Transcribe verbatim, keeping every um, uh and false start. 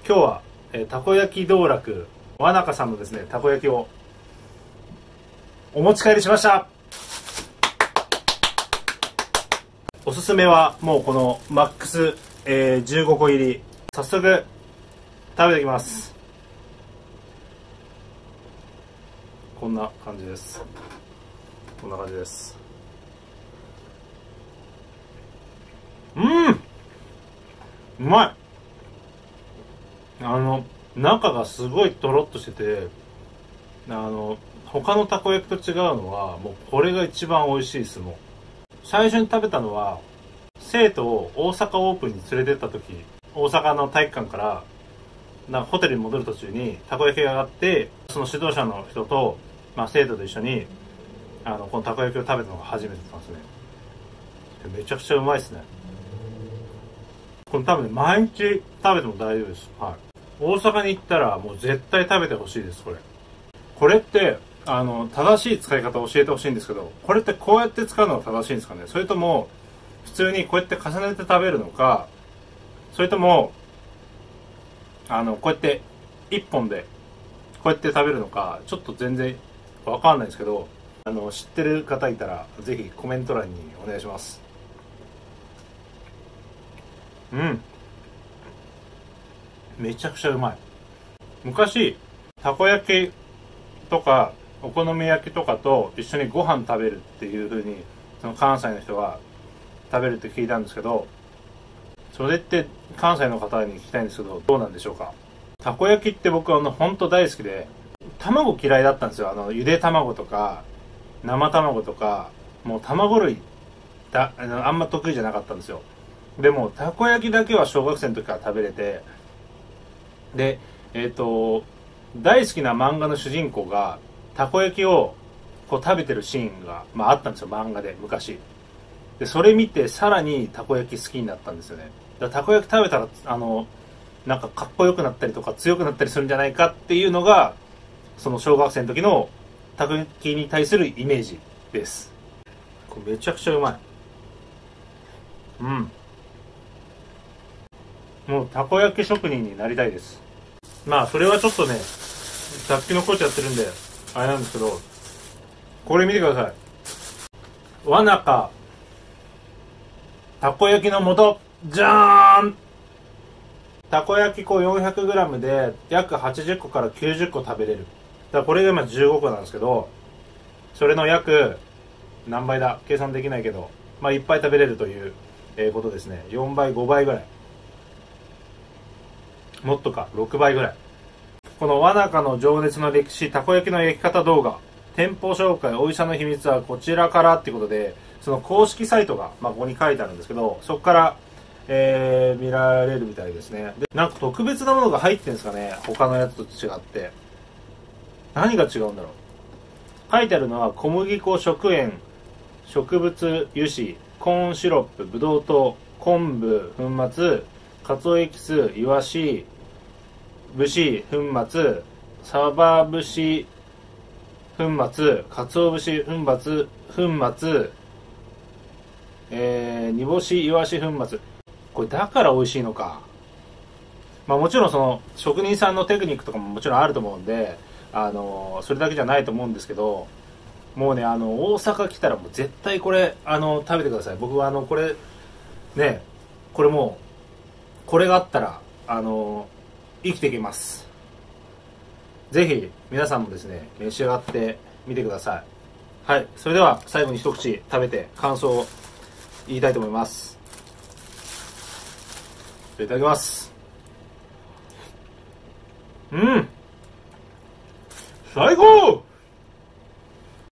今日は、えー、たこ焼き道楽わなかさんのですねたこ焼きをお持ち帰りしました。おすすめはもうこのマックス、えー、じゅうごこ入り。早速食べていきます。こんな感じです。こんな感じです。うん、うまい。あの中がすごいとろっとしてて、あの他のたこ焼きと違うのはもうこれが一番美味しいです。もう最初に食べたのは生徒を大阪オープンに連れてった時、大阪の体育館からなんかホテルに戻る途中にたこ焼きがあって、その指導者の人と、まあ、生徒と一緒にあのこのたこ焼きを食べたのが初めてだったんですね。めちゃくちゃうまいですね。これ多分ね毎日食べても大丈夫です。はい、大阪に行ったらもう絶対食べてほしいです。これこれってあの正しい使い方を教えてほしいんですけど、これってこうやって使うのが正しいんですかね。それとも普通にこうやって重ねて食べるのか、それともあのこうやって一本でこうやって食べるのか、ちょっと全然わかんないですけど、あの知ってる方いたらぜひコメント欄にお願いします。うん、めちゃくちゃうまい。昔たこ焼きとかお好み焼きとかと一緒にご飯食べるっていう風にその関西の人が食べるって聞いたんですけど、それって関西の方に聞きたいんですけど、どうなんでしょうか。たこ焼きって僕はあの本当大好きで、卵嫌いだったんですよ。あのゆで卵とか生卵とか、もう卵類だあのあんま得意じゃなかったんですよ。でもたこ焼きだけは小学生の時から食べれて、でえっ、ー、と大好きな漫画の主人公がたこ焼きをこう食べてるシーンが、まあ、あったんですよ、漫画で昔。でそれ見てさらにたこ焼き好きになったんですよね。だからたこ焼き食べたらあのなんかかっこよくなったりとか強くなったりするんじゃないかっていうのが、その小学生の時のたこ焼きに対するイメージです。これめちゃくちゃうまい。うん、もうたこ焼き職人になりたいです。まあそれはちょっとね楽器のコーチやってるんであれなんですけど、これ見てください。わなかたこ焼きの素じゃーん。たこ焼き粉 よんひゃくグラム で約はちじゅっこからきゅうじゅっこ食べれる。だからこれが今じゅうごこなんですけど、それの約何倍だ計算できないけど、まあいっぱい食べれるということですね。よんばいごばいぐらい、もっとかろくばいぐらい。このわなかの情熱の歴史たこ焼きの焼き方動画、店舗紹介おいしさの秘密はこちらからっていうことで、その公式サイトが、まあ、ここに書いてあるんですけど、そこから、えー、見られるみたいですね。でなんか特別なものが入ってるんですかね、他のやつと違って。何が違うんだろう。書いてあるのは小麦粉、食塩、植物油脂、コーンシロップ、ブドウ糖、昆布粉末、かつおエキス、イワシ節粉末、サバ節粉末、かつお節粉末、粉末、えー、煮干しイワシ粉末。これだから美味しいのか。まあもちろんその職人さんのテクニックとかももちろんあると思うんで、あのー、それだけじゃないと思うんですけど、もうね、あの大阪来たらもう絶対これあの食べてください。僕はあのこれね、これもうこれがあったらあの生きていけます。ぜひ皆さんもですね召し上がってみてください。はい、それでは最後に一口食べて感想を言いたいと思います。いただきます。うん、最高。